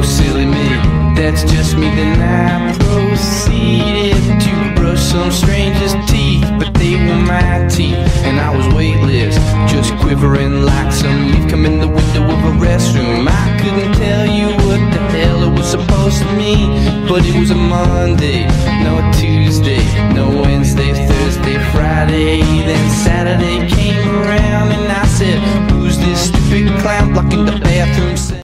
silly me, that's just me. Then I proceeded to brush some stranger's teeth, but they were my teeth, and I was weightless, just quivering like some leaf come in the window of a restroom. I couldn't tell you what the hell it was supposed to mean, but it was a Monday, no Tuesday, no Wednesday, Thursday, Friday. Then Saturday came around and I said, who's this stupid clown blocking the bathroom?